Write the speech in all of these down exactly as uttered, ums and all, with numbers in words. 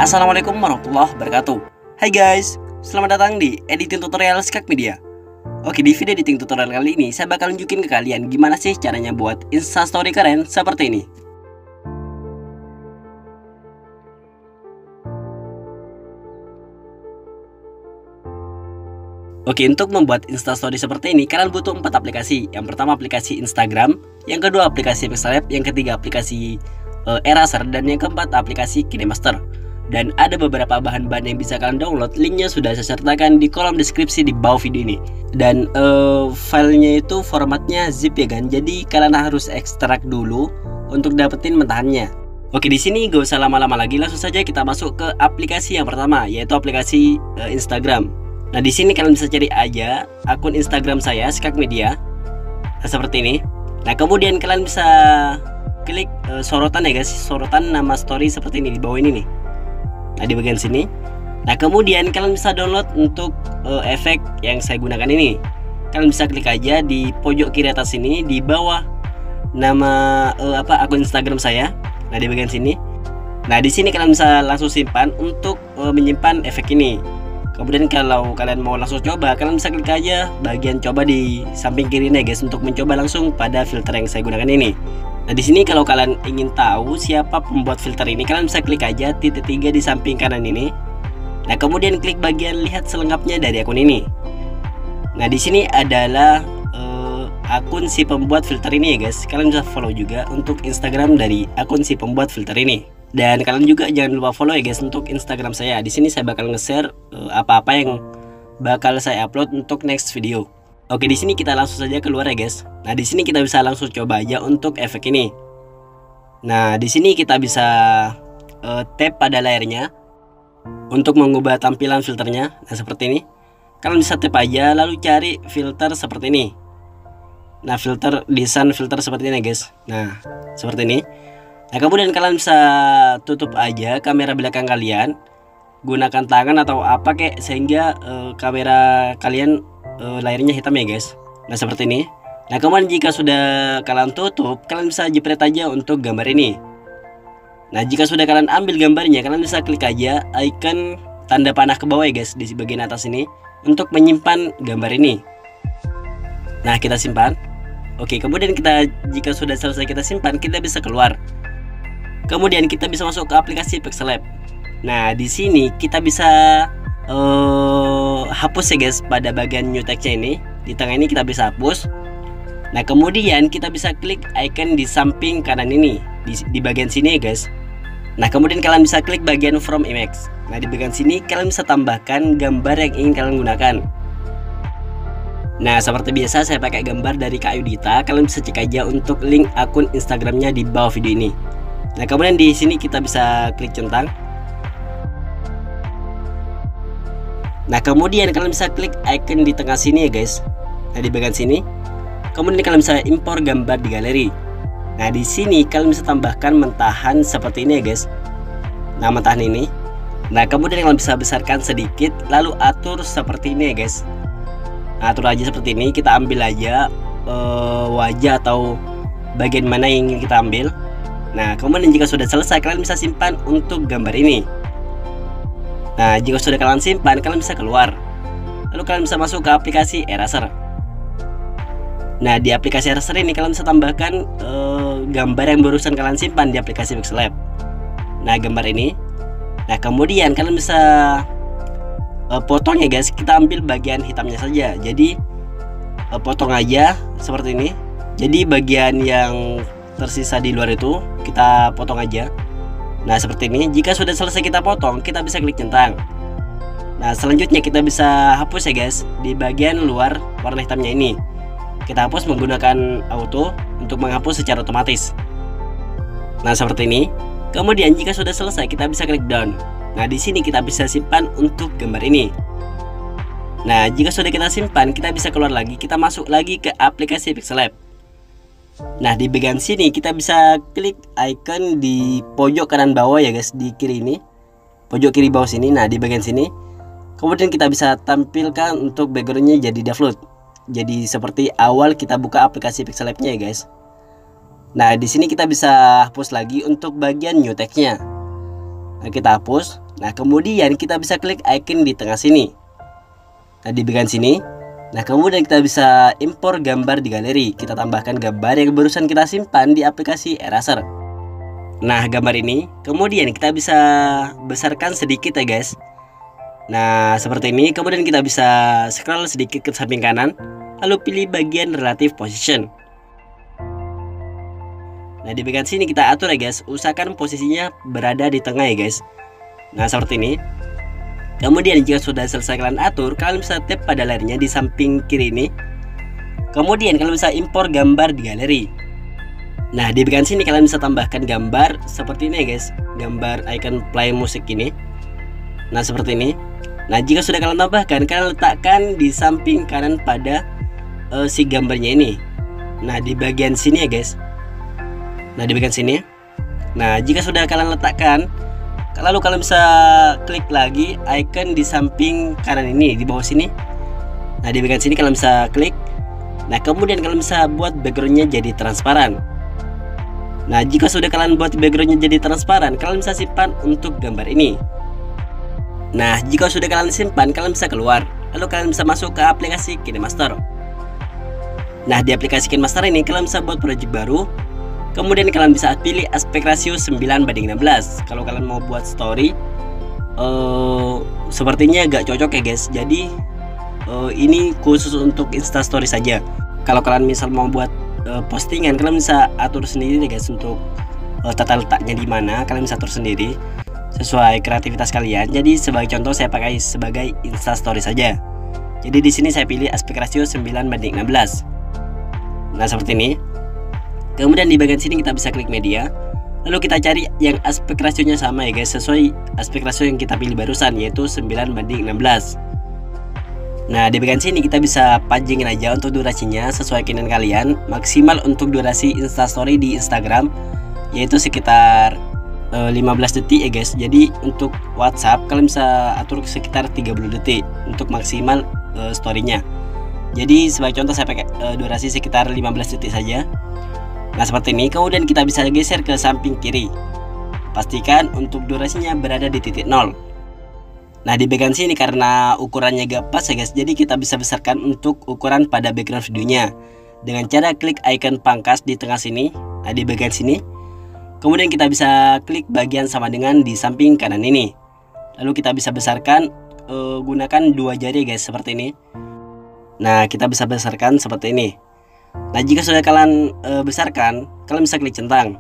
Assalamualaikum warahmatullahi wabarakatuh. Hai guys, selamat datang di editing tutorial Skak Media. Oke, di video editing tutorial kali ini saya bakal nunjukin ke kalian gimana sih caranya buat instastory keren seperti ini. Oke, untuk membuat instastory seperti ini kalian butuh empat aplikasi. Yang pertama aplikasi Instagram, yang kedua aplikasi Pixellab, yang ketiga aplikasi uh, Eraser, dan yang keempat aplikasi KineMaster. Dan ada beberapa bahan-bahan yang bisa kalian download, linknya sudah saya sertakan di kolom deskripsi di bawah video ini. Dan uh, filenya itu formatnya zip ya kan, jadi kalian harus ekstrak dulu untuk dapetin mentahannya. Oke, di sini gak usah lama-lama lagi, langsung saja kita masuk ke aplikasi yang pertama, yaitu aplikasi uh, Instagram. Nah, di sini kalian bisa cari aja akun Instagram saya Skak Media. Nah, seperti ini. Nah, kemudian kalian bisa klik uh, sorotan ya guys, sorotan nama story seperti ini di bawah ini nih. Nah, di bagian sini. Nah, kemudian kalian bisa download untuk uh, efek yang saya gunakan ini. Kalian bisa klik aja di pojok kiri atas sini di bawah nama uh, apa akun Instagram saya. Nah, di bagian sini. Nah, di sini kalian bisa langsung simpan untuk uh, menyimpan efek ini. Kemudian kalau kalian mau langsung coba, kalian bisa klik aja bagian coba di samping kiri nih guys untuk mencoba langsung pada filter yang saya gunakan ini. Nah, di sini kalau kalian ingin tahu siapa pembuat filter ini, kalian bisa klik aja titik tiga di samping kanan ini. Nah, kemudian klik bagian lihat selengkapnya dari akun ini. Nah, di sini adalah uh, akun si pembuat filter ini ya guys. Kalian bisa follow juga untuk Instagram dari akun si pembuat filter ini. Dan kalian juga jangan lupa follow ya guys untuk Instagram saya. Di sini saya bakal nge-share uh, apa-apa yang bakal saya upload untuk next video. Oke, di sini kita langsung saja keluar ya guys. Nah, di sini kita bisa langsung coba aja untuk efek ini. Nah, di sini kita bisa uh, tap pada layarnya untuk mengubah tampilan filternya. Nah, seperti ini. Kalian bisa tap aja lalu cari filter seperti ini. Nah, filter desain filter seperti ini guys. Nah, seperti ini. Nah, kemudian kalian bisa tutup aja kamera belakang kalian, gunakan tangan atau apa kek sehingga uh, kamera kalian uh, layarnya hitam ya guys. Nah, seperti ini. Nah, kemudian jika sudah kalian tutup, kalian bisa jepret aja untuk gambar ini. Nah, jika sudah kalian ambil gambarnya, kalian bisa klik aja icon tanda panah ke bawah ya guys di bagian atas ini untuk menyimpan gambar ini. Nah, kita simpan. Oke, kemudian kita jika sudah selesai kita simpan, kita bisa keluar. Kemudian kita bisa masuk ke aplikasi Pixellab. Nah, di sini kita bisa uh, hapus ya guys pada bagian new text-nya ini. Di tengah ini kita bisa hapus. Nah, kemudian kita bisa klik icon di samping kanan ini di, di bagian sini ya guys. Nah, kemudian kalian bisa klik bagian from image. Nah, di bagian sini kalian bisa tambahkan gambar yang ingin kalian gunakan. Nah, seperti biasa saya pakai gambar dari Kak Yudita. Kalian bisa cek aja untuk link akun Instagramnya di bawah video ini. Nah, kemudian di sini kita bisa klik centang. Nah, kemudian kalian bisa klik icon di tengah sini ya guys. Nah, di bagian sini. Kemudian kalian bisa impor gambar di galeri. Nah, di sini kalian bisa tambahkan mentahan seperti ini ya guys. Nah, mentahan ini. Nah, kemudian kalian bisa besarkan sedikit lalu atur seperti ini ya guys. Nah, atur aja seperti ini. Kita ambil aja uh, wajah atau bagian mana yang ingin kita ambil. Nah, kemudian jika sudah selesai, kalian bisa simpan untuk gambar ini. Nah, jika sudah kalian simpan, kalian bisa keluar. Lalu kalian bisa masuk ke aplikasi Eraser. Nah, di aplikasi Eraser ini kalian bisa tambahkan uh, gambar yang barusan kalian simpan di aplikasi Pixellab. Nah, gambar ini. Nah, kemudian kalian bisa uh, potong ya guys. Kita ambil bagian hitamnya saja. Jadi uh, potong aja seperti ini. Jadi bagian yang tersisa di luar itu kita potong aja. Nah, seperti ini. Jika sudah selesai kita potong, kita bisa klik centang. Nah, selanjutnya kita bisa hapus ya guys di bagian luar warna hitamnya ini. Kita hapus menggunakan auto untuk menghapus secara otomatis. Nah, seperti ini. Kemudian jika sudah selesai kita bisa klik down. Nah, di sini kita bisa simpan untuk gambar ini. Nah, jika sudah kita simpan, kita bisa keluar lagi. Kita masuk lagi ke aplikasi Pixellab. Nah, di bagian sini kita bisa klik icon di pojok kanan bawah ya guys, di kiri ini. Pojok kiri bawah sini. Nah, di bagian sini. Kemudian kita bisa tampilkan untuk backgroundnya jadi default. Jadi seperti awal kita buka aplikasi Pixellab-nya ya guys. Nah, di sini kita bisa hapus lagi untuk bagian new text-nya. Nah, kita hapus. Nah, kemudian kita bisa klik icon di tengah sini. Nah, di bagian sini. Nah, kemudian kita bisa impor gambar di galeri. Kita tambahkan gambar yang barusan kita simpan di aplikasi Eraser. Nah, gambar ini kemudian kita bisa besarkan sedikit ya guys. Nah, seperti ini. Kemudian kita bisa scroll sedikit ke samping kanan, lalu pilih bagian relative position. Nah, di bagian sini kita atur ya guys, usahakan posisinya berada di tengah ya guys. Nah, seperti ini. Kemudian jika sudah selesai kalian atur, kalian bisa tap pada layarnya di samping kiri ini. Kemudian kalian bisa impor gambar di galeri. Nah, di bagian sini kalian bisa tambahkan gambar seperti ini ya guys, gambar icon play musik ini. Nah, seperti ini. Nah, jika sudah kalian tambahkan, kalian letakkan di samping kanan pada uh, si gambarnya ini. Nah, di bagian sini ya guys. Nah, di bagian sini. Nah, jika sudah kalian letakkan, lalu kalian bisa klik lagi icon di samping kanan ini, di bawah sini. Nah, di bagian sini kalian bisa klik. Nah, kemudian kalian bisa buat backgroundnya jadi transparan. Nah, jika sudah kalian buat backgroundnya jadi transparan, kalian bisa simpan untuk gambar ini. Nah, jika sudah kalian simpan, kalian bisa keluar. Lalu kalian bisa masuk ke aplikasi KineMaster. Nah, di aplikasi KineMaster ini kalian bisa buat project baru. Kemudian kalian bisa pilih aspek rasio sembilan banding enam belas. Kalau kalian mau buat story, uh, sepertinya agak cocok ya guys. Jadi uh, ini khusus untuk Instastory saja. Kalau kalian misal mau buat uh, postingan, kalian bisa atur sendiri ya guys untuk uh, tata letaknya di mana. Kalian bisa atur sendiri sesuai kreativitas kalian. Jadi sebagai contoh saya pakai sebagai Instastory saja. Jadi di sini saya pilih aspek rasio sembilan banding enam belas. Nah, seperti ini. Kemudian di bagian sini kita bisa klik media. Lalu kita cari yang aspek rasionya sama ya guys, sesuai aspek rasio yang kita pilih barusan, yaitu sembilan banding enam belas. Nah, di bagian sini kita bisa panjangin aja untuk durasinya sesuai keinginan kalian. Maksimal untuk durasi Instastory di Instagram yaitu sekitar uh, lima belas detik ya guys. Jadi untuk WhatsApp kalian bisa atur sekitar tiga puluh detik untuk maksimal uh, storynya. Jadi sebagai contoh saya pakai uh, durasi sekitar lima belas detik saja. Nah, seperti ini. Kemudian kita bisa geser ke samping kiri. Pastikan untuk durasinya berada di titik nol. Nah, di bagian sini karena ukurannya gak pas ya guys, jadi kita bisa besarkan untuk ukuran pada background videonya dengan cara klik icon pangkas di tengah sini. Nah, di bagian sini. Kemudian kita bisa klik bagian sama dengan di samping kanan ini. Lalu kita bisa besarkan uh, gunakan dua jari guys, seperti ini. Nah, kita bisa besarkan seperti ini. Nah, jika sudah kalian e, besarkan, kalian bisa klik centang.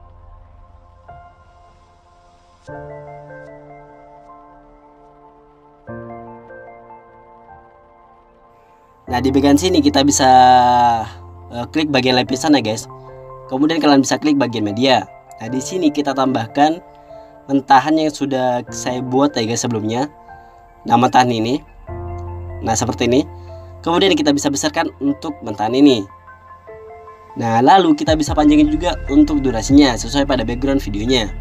Nah, di bagian sini kita bisa e, klik bagian lapisan ya guys. Kemudian kalian bisa klik bagian media. Nah, di sini kita tambahkan mentahan yang sudah saya buat ya guys sebelumnya. Nah, mentahan ini. Nah, seperti ini. Kemudian kita bisa besarkan untuk mentahan ini. Nah, lalu kita bisa panjangin juga untuk durasinya sesuai pada background videonya.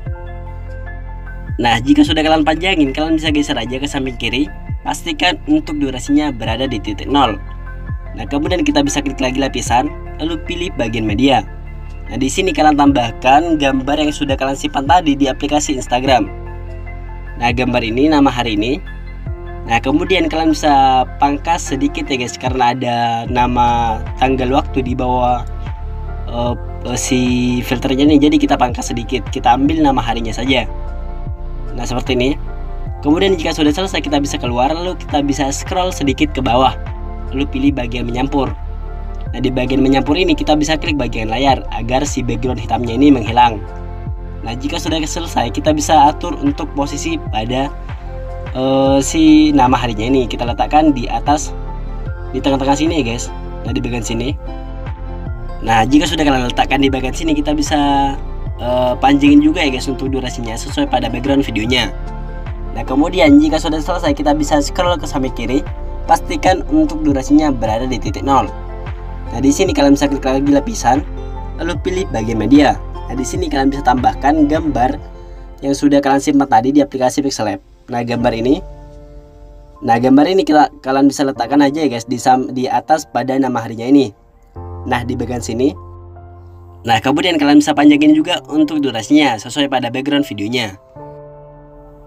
Nah, jika sudah kalian panjangin, kalian bisa geser aja ke samping kiri. Pastikan untuk durasinya berada di titik nol. Nah, kemudian kita bisa klik lagi lapisan, lalu pilih bagian media. Nah, di sini kalian tambahkan gambar yang sudah kalian simpan tadi di aplikasi Instagram. Nah, gambar ini nama hari ini. Nah, kemudian kalian bisa pangkas sedikit ya guys, karena ada nama tanggal waktu di bawah Uh, uh, si filternya nih, jadi kita pangkas sedikit, kita ambil nama harinya saja. Nah, seperti ini. Kemudian jika sudah selesai kita bisa keluar, lalu kita bisa scroll sedikit ke bawah, lalu pilih bagian menyampur. Nah, di bagian menyampur ini kita bisa klik bagian layar agar si background hitamnya ini menghilang. Nah, jika sudah selesai kita bisa atur untuk posisi pada uh, si nama harinya ini, kita letakkan di atas, di tengah-tengah sini ya guys. Nah, di bagian sini. Nah, jika sudah kalian letakkan di bagian sini, kita bisa uh, panjangin juga ya guys untuk durasinya sesuai pada background videonya. Nah, kemudian jika sudah selesai kita bisa scroll ke samping kiri. Pastikan untuk durasinya berada di titik nol. Nah, di sini kalian bisa klik lagi lapisan, lalu pilih bagian media. Nah, di sini kalian bisa tambahkan gambar yang sudah kalian simpan tadi di aplikasi Pixel Lab. Nah, gambar ini. Nah, gambar ini kita, kalian bisa letakkan aja ya guys di, di atas pada nama harinya ini. Nah, di bagian sini. Nah, kemudian kalian bisa panjangin juga untuk durasinya sesuai pada background videonya.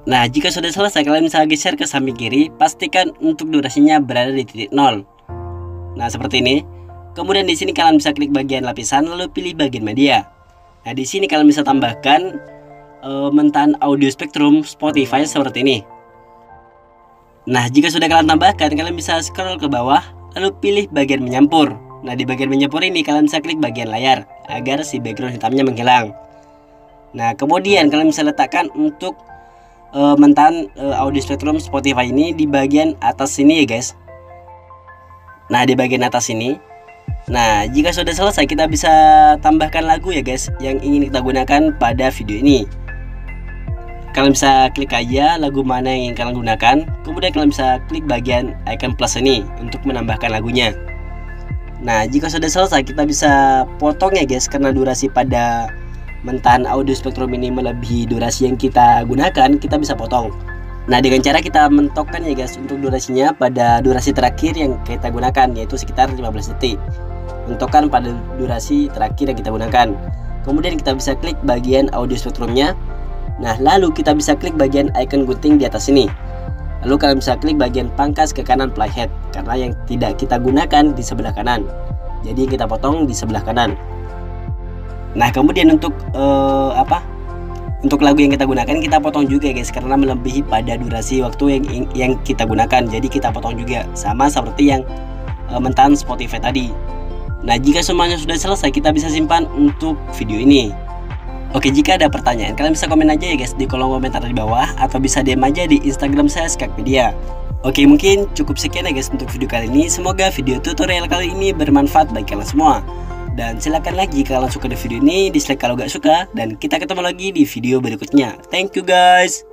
Nah, jika sudah selesai, kalian bisa geser ke samping kiri, pastikan untuk durasinya berada di titik nol. Nah, seperti ini. Kemudian di sini kalian bisa klik bagian lapisan, lalu pilih bagian media. Nah, di sini kalian bisa tambahkan uh, mentahan audio spektrum Spotify seperti ini. Nah, jika sudah kalian tambahkan, kalian bisa scroll ke bawah, lalu pilih bagian menyampur. Nah, di bagian menyampur ini kalian bisa klik bagian layar agar si background hitamnya menghilang. Nah, kemudian kalian bisa letakkan untuk Uh, mentahan uh, audio spektrum Spotify ini di bagian atas sini ya guys. Nah, di bagian atas ini. Nah, jika sudah selesai, kita bisa tambahkan lagu ya guys yang ingin kita gunakan pada video ini. Kalian bisa klik aja lagu mana yang ingin kalian gunakan. Kemudian kalian bisa klik bagian icon plus ini untuk menambahkan lagunya. Nah, jika sudah selesai, kita bisa potong ya guys, karena durasi pada mentahan audio spektrum ini melebihi durasi yang kita gunakan, kita bisa potong. Nah, dengan cara kita mentokkan ya guys untuk durasinya pada durasi terakhir yang kita gunakan, yaitu sekitar lima belas detik. Mentokkan pada durasi terakhir yang kita gunakan. Kemudian kita bisa klik bagian audio spektrumnya. Nah, lalu kita bisa klik bagian icon gunting di atas sini. Lalu kalian bisa klik bagian pangkas ke kanan playhead, karena yang tidak kita gunakan di sebelah kanan. Jadi kita potong di sebelah kanan. Nah, kemudian untuk uh, apa? Untuk lagu yang kita gunakan kita potong juga guys, karena melebihi pada durasi waktu yang yang kita gunakan. Jadi kita potong juga sama seperti yang uh, mentahan Spotify tadi. Nah, jika semuanya sudah selesai, kita bisa simpan untuk video ini. Oke, jika ada pertanyaan, kalian bisa komen aja ya guys di kolom komentar di bawah, atau bisa D M aja di Instagram saya Skakpedia. Oke, mungkin cukup sekian ya guys untuk video kali ini. Semoga video tutorial kali ini bermanfaat bagi kalian semua. Dan silakan like jika kalian suka di video ini, dislike kalau gak suka, dan kita ketemu lagi di video berikutnya. Thank you guys.